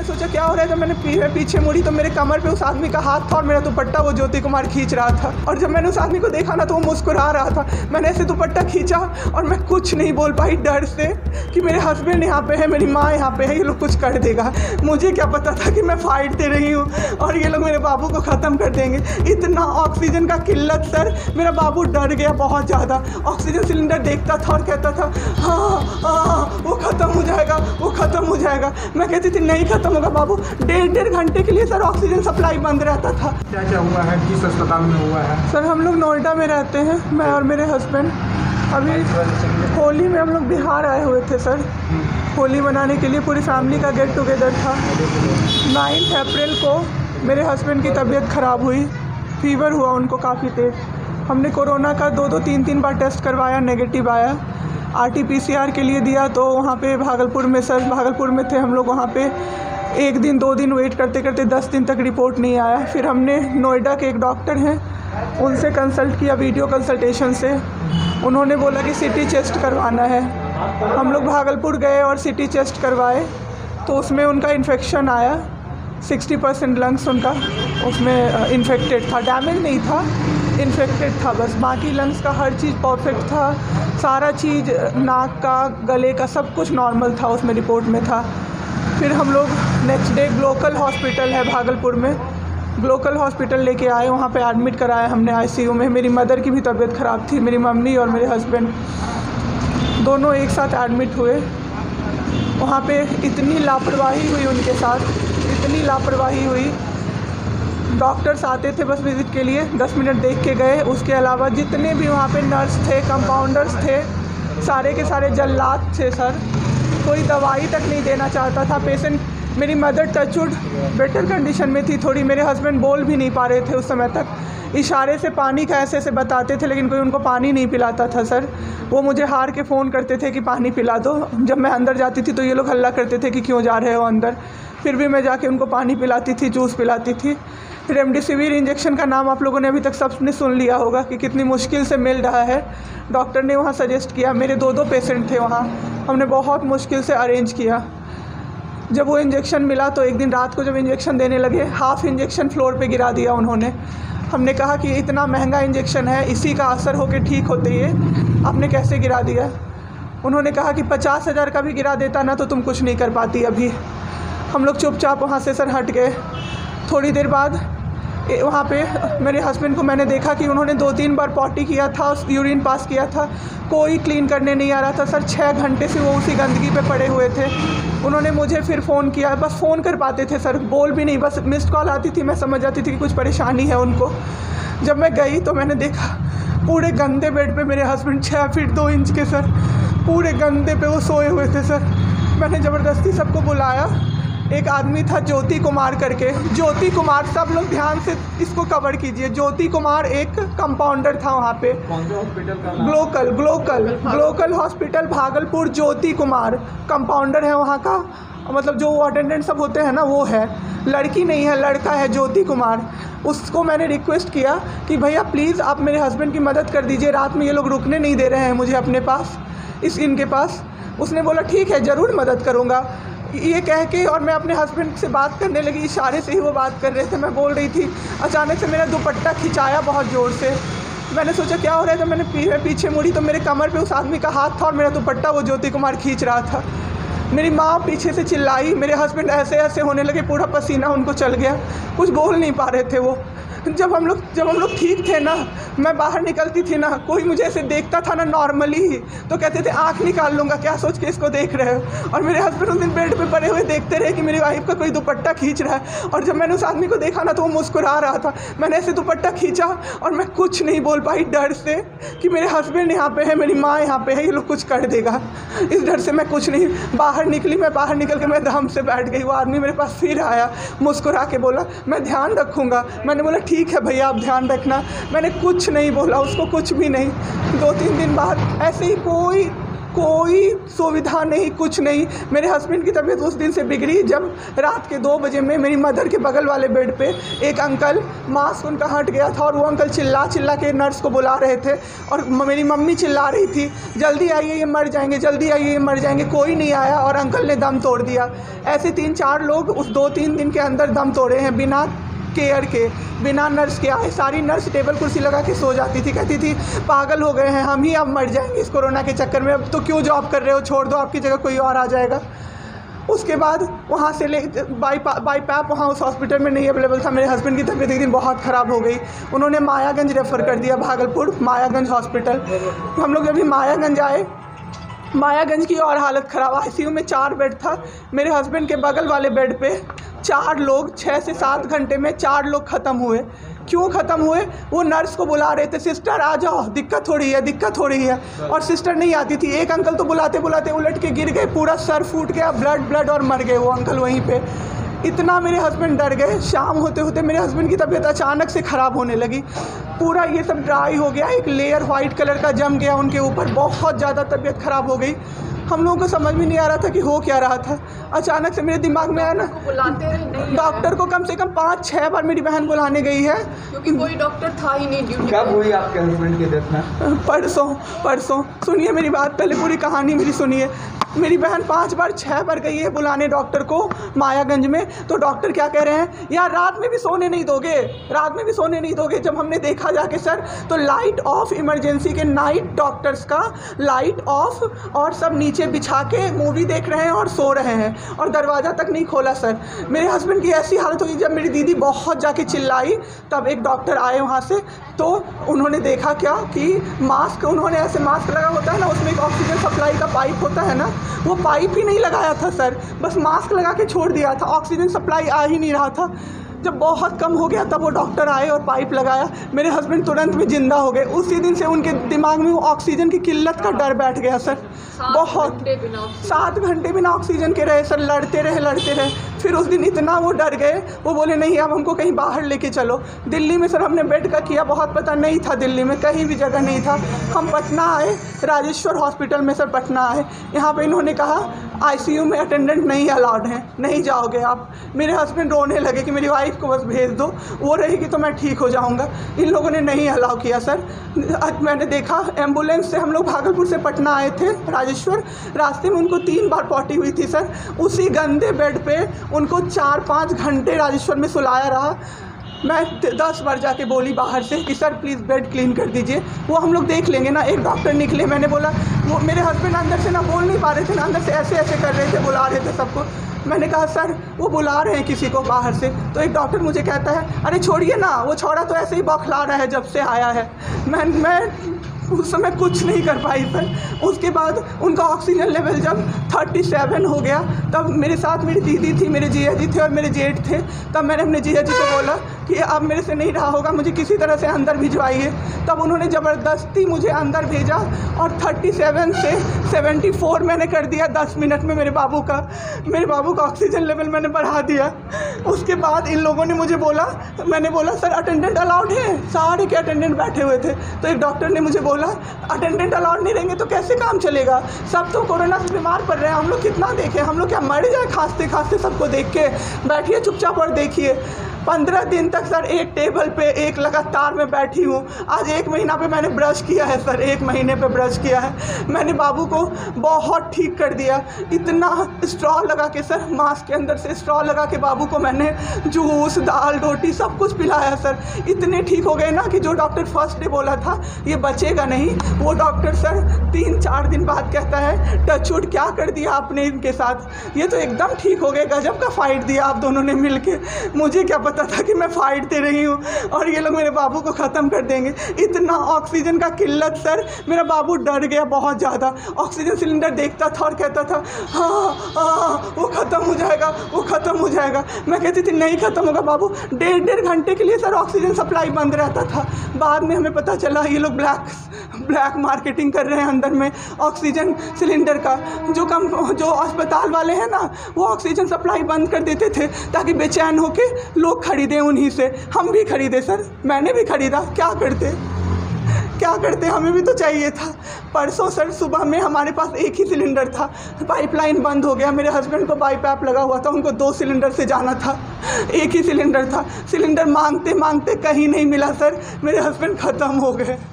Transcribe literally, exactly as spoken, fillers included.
मैंने सोचा क्या हो रहा है। जब मैंने पी, पीछे मुड़ी तो मेरे कमर पे उस आदमी का हाथ था और मेरा दुपट्टा वो ज्योति कुमार खींच रहा था। और जब मैंने उस आदमी को देखा ना तो वो मुस्कुरा रहा था। मैंने ऐसे दुपट्टा खींचा और मैं कुछ नहीं बोल पाई डर से कि मेरे हस्बैंड यहाँ पे है, मेरी माँ यहाँ पे है, ये लोग कुछ कर देगा। मुझे क्या पता था कि मैं फाइट दे रही हूँ और ये लोग मेरे बाबू को ख़त्म कर देंगे। इतना ऑक्सीजन का किल्लत सर, मेरा बाबू डर गया बहुत ज़्यादा। ऑक्सीजन सिलेंडर देखता था और कहता था हाँ हाँ वो ख़त्म हो जाएगा, वो ख़त्म हो जाएगा। मैं कहती थी नहीं ख़त्म होगा बाबू। डेढ़ डेढ़ घंटे के लिए सर ऑक्सीजन सप्लाई बंद रहता था। क्या क्या हुआ है, किस अस्पताल में हुआ है? सर हम लोग नोएडा में रहते हैं, मैं और मेरे हस्बैंड। अभी होली में हम लोग बिहार आए हुए थे सर, होली मनाने के लिए पूरी फैमिली का गेट टुगेदर था। नाइन्थ अप्रैल को मेरे हस्बैंड की तबीयत ख़राब हुई, फीवर हुआ उनको काफ़ी तेज़। हमने कोरोना का दो दो तीन तीन बार टेस्ट करवाया, नेगेटिव आया। R T P C R के लिए दिया तो वहाँ पे भागलपुर में सर भागलपुर में थे हम लोग, वहाँ पे एक दिन दो दिन वेट करते करते दस दिन तक रिपोर्ट नहीं आया। फिर हमने नोएडा के एक डॉक्टर हैं उनसे कंसल्ट किया, वीडियो कंसल्टेशन से। उन्होंने बोला कि सिटी चेस्ट करवाना है। हम लोग भागलपुर गए और सिटी चेस्ट करवाए तो उसमें उनका इन्फेक्शन आया। सिक्सटी परसेंट लंग्स उनका उसमें इन्फेक्टेड था, डैमेज नहीं था, इन्फेक्टेड था बस। बाकी लंग्स का हर चीज़ परफेक्ट था, सारा चीज़ नाक का गले का सब कुछ नॉर्मल था उसमें रिपोर्ट में था। फिर हम लोग नेक्स्ट डे ग्लोकल हॉस्पिटल है भागलपुर में, ग्लोकल हॉस्पिटल लेके आए, वहाँ पे एडमिट कराया हमने आई सी यू में। मेरी मदर की भी तबीयत ख़राब थी, मेरी मम्मी और मेरे हस्बैंड दोनों एक साथ एडमिट हुए। वहाँ पे इतनी लापरवाही हुई उनके साथ, इतनी लापरवाही हुई। डॉक्टर्स आते थे बस विज़िट के लिए, दस मिनट देख के गए। उसके अलावा जितने भी वहाँ पे नर्स थे, कंपाउंडर्स थे, सारे के सारे जल्लाद थे सर। कोई दवाई तक नहीं देना चाहता था पेशेंट। मेरी मदर टचवुड बेटर कंडीशन में थी थोड़ी, मेरे हस्बैंड बोल भी नहीं पा रहे थे उस समय तक, इशारे से पानी का ऐसे ऐसे बताते थे लेकिन कोई उनको पानी नहीं पिलाता था सर। वो मुझे हार के फ़ोन करते थे कि पानी पिला दो। जब मैं अंदर जाती थी तो ये लोग हल्ला करते थे कि क्यों जा रहे हो अंदर। फिर भी मैं जाके उनको पानी पिलाती थी, जूस पिलाती थी। रेमडेसिविर इंजेक्शन का नाम आप लोगों ने अभी तक सबने सुन लिया होगा कि कितनी मुश्किल से मिल रहा है। डॉक्टर ने वहाँ सजेस्ट किया, मेरे दो दो पेशेंट थे वहाँ, हमने बहुत मुश्किल से अरेंज किया। जब वो इंजेक्शन मिला तो एक दिन रात को जब इंजेक्शन देने लगे, हाफ़ इंजेक्शन फ्लोर पे गिरा दिया उन्होंने। हमने कहा कि इतना महंगा इंजेक्शन है, इसी का असर होके ठीक होते ये आपने कैसे गिरा दिया। उन्होंने कहा कि पचास हज़ार का भी गिरा देता ना तो तुम कुछ नहीं कर पाती अभी। हम लोग चुपचाप वहाँ से सर हट गए। थोड़ी देर बाद वहाँ पे मेरे हस्बैंड को मैंने देखा कि उन्होंने दो तीन बार पॉटी किया था, यूरिन पास किया था, कोई क्लीन करने नहीं आ रहा था सर। छः घंटे से वो उसी गंदगी पे पड़े हुए थे। उन्होंने मुझे फिर फ़ोन किया, बस फ़ोन कर पाते थे सर, बोल भी नहीं, बस मिस्ड कॉल आती थी, मैं समझ जाती थी कि कुछ परेशानी है उनको। जब मैं गई तो मैंने देखा पूरे गंदे बेड पे मेरे हस्बैंड छः फीट दो इंच के सर, पूरे गंदे पे वो सोए हुए थे सर। मैंने ज़बरदस्ती सबको बुलाया। एक आदमी था ज्योति कुमार करके, ज्योति कुमार, सब लोग ध्यान से इसको कवर कीजिए। ज्योति कुमार एक कंपाउंडर था वहाँ पे। कौन से हॉस्पिटल का? Glocal glocal glocal hospital Bhagalpur. Jyoti Kumar compounder है वहाँ का, मतलब जो अटेंडेंट सब होते हैं ना वो है, लड़की नहीं है लड़का है, ज्योति कुमार। उसको मैंने रिक्वेस्ट किया कि भैया प्लीज़ आप मेरे हस्बैंड की मदद कर दीजिए, रात में ये लोग रुकने नहीं दे रहे हैं मुझे अपने पास, इस इनके पास। उसने बोला ठीक है ज़रूर मदद करूँगा, ये कह के, और मैं अपने हस्बैंड से बात करने लगी, इशारे से ही वो बात कर रहे थे, मैं बोल रही थी। अचानक से मेरा दुपट्टा खिंचाया बहुत ज़ोर से। मैंने सोचा क्या हो रहा है। जब मैंने पी, पीछे मुड़ी तो मेरे कमर पे उस आदमी का हाथ था और मेरा दुपट्टा वो ज्योति कुमार खींच रहा था। मेरी माँ पीछे से चिल्लाई, मेरे हस्बैंड ऐसे ऐसे होने लगे, पूरा पसीना उनको चल गया, कुछ बोल नहीं पा रहे थे वो। जब हम लोग जब हम लोग ठीक थे ना, मैं बाहर निकलती थी ना, कोई मुझे ऐसे देखता था ना नॉर्मली ही तो कहते थे आँख निकाल लूँगा, क्या सोच के इसको देख रहे हो। और मेरे हस्बैंड उस दिन बेड पे पड़े हुए देखते रहे कि मेरी वाइफ का कोई दुपट्टा खींच रहा है। और जब मैंने उस आदमी को देखा ना तो वो मुस्कुरा रहा था। मैंने ऐसे दुपट्टा खींचा और मैं कुछ नहीं बोल पाई डर से कि मेरे हस्बैंड यहाँ पे है, मेरी माँ यहाँ पे है, ये लोग कुछ कर देगा। इस डर से मैं कुछ नहीं बाहर निकली। मैं बाहर निकल के मैं दम से बैठ गई। वो आदमी मेरे पास फिर आया, मुस्कुरा के बोला मैं ध्यान रखूँगा। मैंने बोला ठीक है भैया आप ध्यान रखना। मैंने कुछ नहीं बोला उसको, कुछ भी नहीं। दो तीन दिन बाद ऐसे ही कोई कोई सुविधा नहीं, कुछ नहीं। मेरे हस्बैंड की तबीयत उस दिन से बिगड़ी जब रात के दो बजे में मेरी मदर के बगल वाले बेड पे एक अंकल, मास्क उनका हट गया था और वो अंकल चिल्ला चिल्ला के नर्स को बुला रहे थे और मेरी मम्मी चिल्ला रही थी, जल्दी आइए ये मर जाएंगे, जल्दी आइए ये मर जाएंगे। कोई नहीं आया और अंकल ने दम तोड़ दिया। ऐसे तीन चार लोग उस दो तीन दिन के अंदर दम तोड़े हैं बिना केयर के, बिना नर्स के आए। सारी नर्स टेबल कुर्सी लगा के सो जाती थी, कहती थी पागल हो गए हैं हम ही, अब मर जाएंगे इस कोरोना के चक्कर में, अब तो क्यों जॉब कर रहे हो, छोड़ दो, आपकी जगह कोई और आ जाएगा। उसके बाद वहाँ से ले बाई बाई पैप वहाँ उस हॉस्पिटल में नहीं अवेलेबल था। मेरे हस्बैंड की तबीयत एक दिन बहुत ख़राब हो गई, उन्होंने मायागंज रेफ़र कर दिया, भागलपुर मायागंज हॉस्पिटल। हम लोग जब भी मायागंज आए, मायागंज की और हालत ख़राब, आईसीयू में चार बेड था। मेरे हस्बैंड के बगल वाले बेड पे चार लोग छः से सात घंटे में चार लोग ख़त्म हुए। क्यों ख़त्म हुए? वो नर्स को बुला रहे थे, सिस्टर आ जाओ, दिक्कत हो रही है, दिक्कत हो रही है, और सिस्टर नहीं आती थी। एक अंकल तो बुलाते बुलाते उलट के गिर गए, पूरा सर फूट गया, ब्लड ब्लड और मर गए वो अंकल वहीं पे। इतना मेरे हस्बैंड डर गए। शाम होते होते मेरे हस्बैंड की तबीयत अचानक से ख़राब होने लगी, पूरा ये सब ड्राई हो गया, एक लेयर वाइट कलर का जम गया उनके ऊपर, बहुत ज़्यादा तबीयत ख़राब हो गई। हम लोगों को समझ में नहीं आ रहा था कि हो क्या रहा था। अचानक से मेरे दिमाग में आया ना, डॉक्टर को कम से कम पाँच छः बार मेरी बहन बुलाने गई है, क्योंकि कोई डॉक्टर था ही नहीं ड्यूटी। कब हुई आपके हस्बैंड की डेथ में? परसों परसों सुनिए मेरी बात, पहले पूरी कहानी मेरी सुनिए। मेरी बहन पांच बार छह बार गई है बुलाने डॉक्टर को मायागंज में, तो डॉक्टर क्या कह रहे हैं, यार रात में भी सोने नहीं दोगे, रात में भी सोने नहीं दोगे। जब हमने देखा जाके सर, तो लाइट ऑफ, इमरजेंसी के नाइट डॉक्टर्स का लाइट ऑफ, और सब नीचे बिछा के मूवी देख रहे हैं और सो रहे हैं, और दरवाज़ा तक नहीं खोला सर। मेरे हस्बैंड की ऐसी हालत हुई, जब मेरी दीदी बहुत जाके चिल्लाई तब एक डॉक्टर आए वहाँ से, तो उन्होंने देखा क्या कि मास्क, उन्होंने ऐसे मास्क लगा होता है ना, उसमें एक ऑक्सीजन सप्लाई का पाइप होता है ना, वो पाइप ही नहीं लगाया था सर, बस मास्क लगा के छोड़ दिया था, ऑक्सीजन सप्लाई आ ही नहीं रहा था। जब बहुत कम हो गया तब वो डॉक्टर आए और पाइप लगाया, मेरे हस्बैंड तुरंत में ज़िंदा हो गए। उसी दिन से उनके दिमाग में वो ऑक्सीजन की किल्लत का डर बैठ गया सर। बहुत सात घंटे बिना ऑक्सीजन के रहे सर, लड़ते रहे लड़ते रहे। फिर उस दिन इतना वो डर गए, वो बोले नहीं अब हमको कहीं बाहर लेके चलो। दिल्ली में सर हमने बेड का किया, बहुत पता नहीं था दिल्ली में कहीं भी जगह नहीं था। हम पटना आए, राजेश्वर हॉस्पिटल में सर पटना आए। यहाँ पे इन्होंने कहा आईसीयू में अटेंडेंट नहीं अलाउड हैं, नहीं जाओगे आप। मेरे हस्बैंड रोने लगे कि मेरी वाइफ को बस भेज दो, वो रहेगी तो मैं ठीक हो जाऊँगा। इन लोगों ने नहीं अलाउ किया सर। आज मैंने देखा एम्बुलेंस से हम लोग भागलपुर से पटना आए थे राजेश्वर, रास्ते में उनको तीन बार पॉटी हुई थी सर। उसी गंदे बेड पे उनको चार पाँच घंटे राजेश्वर में सुलाया रहा। मैं दस बार जाके बोली बाहर से कि सर प्लीज़ बेड क्लीन कर दीजिए, वो हम लोग देख लेंगे ना। एक डॉक्टर निकले, मैंने बोला, वो मेरे हस्बैंड अंदर से ना बोल नहीं पा रहे थे ना, अंदर से ऐसे ऐसे कर रहे थे, बुला रहे थे सबको। मैंने कहा सर वो बुला रहे हैं किसी को बाहर से, तो एक डॉक्टर मुझे कहता है अरे छोड़िए ना, वो छोड़ा तो ऐसे ही बौखला रहा है जब से आया है। मैं मैं उस समय कुछ नहीं कर पाई सर। उसके बाद उनका ऑक्सीजन लेवल जब सैंतीस हो गया, तब मेरे साथ मेरी दीदी थी, मेरे जीजा जी थे और मेरे जेठ थे। तब मैंने अपने जीजा जी को बोला कि अब मेरे से नहीं रहा होगा, मुझे किसी तरह से अंदर भिजवाइए। तब उन्होंने ज़बरदस्ती मुझे अंदर भेजा और सैंतीस से चौहत्तर मैंने कर दिया दस मिनट में। मेरे बाबू का मेरे बाबू का ऑक्सीजन लेवल मैंने बढ़ा दिया। उसके बाद इन लोगों ने मुझे बोला, मैंने बोला सर अटेंडेंट अलाउड है, सारे के अटेंडेंट बैठे हुए थे। तो एक डॉक्टर ने मुझे बोला अटेंडेंट अलाउड नहीं रहेंगे तो कैसे काम चलेगा, सब तो कोरोना से बीमार पड़ रहे हैं, हम लोग कितना देखें, हम लोग क्या मर जाए खांसते खांसते सबको देख के। बैठिए चुपचाप और देखिए। पंद्रह दिन तक सर एक टेबल पे एक लगातार मैं बैठी हूँ। आज एक महीना पे मैंने ब्रश किया है सर, एक महीने पे ब्रश किया है मैंने। बाबू को बहुत ठीक कर दिया, इतना स्ट्रॉ लगा के सर, मास्क के अंदर से स्ट्रॉ लगा के बाबू को मैंने जूस, दाल, रोटी सब कुछ पिलाया सर। इतने ठीक हो गए ना कि जो डॉक्टर फर्स्ट डे बोला था ये बचेगा नहीं, वो डॉक्टर सर तीन चार दिन बाद कहता है टचवुड क्या कर दिया आपने इनके साथ, ये तो एकदम ठीक हो गए, गजब का फाइट दिया आप दोनों ने मिल के। मुझे क्या पता था कि मैं फाइट दे रही हूँ और ये लोग मेरे बाबू को ख़त्म कर देंगे। इतना ऑक्सीजन का किल्लत सर, मेरा बाबू डर गया बहुत ज़्यादा। ऑक्सीजन सिलेंडर देखता था और कहता था हाँ हाँ वो ख़त्म हो जाएगा, वो ख़त्म हो जाएगा। मैं कहती थी नहीं ख़त्म होगा बाबू। डेढ़ डेढ़ घंटे के लिए सर ऑक्सीजन सप्लाई बंद रहता था। बाद में हमें पता चला ये लोग ब्लैक ब्लैक मार्केटिंग कर रहे हैं अंदर में ऑक्सीजन सिलेंडर का। जो कम जो अस्पताल वाले हैं ना, वो ऑक्सीजन सप्लाई बंद कर देते थे ताकि बेचैन होके लोग खरीदें उन्हीं से। हम भी खरीदे सर, मैंने भी खरीदा, क्या करते। क्या करते, हमें भी तो चाहिए था। परसों सर सुबह में हमारे पास एक ही सिलेंडर था, पाइपलाइन बंद हो गया, मेरे हस्बैंड को बाईपैप लगा हुआ था, उनको दो सिलेंडर से जाना था, एक ही सिलेंडर था। सिलेंडर मांगते मांगते कहीं नहीं मिला सर, मेरे हस्बैंड ख़त्म हो गए।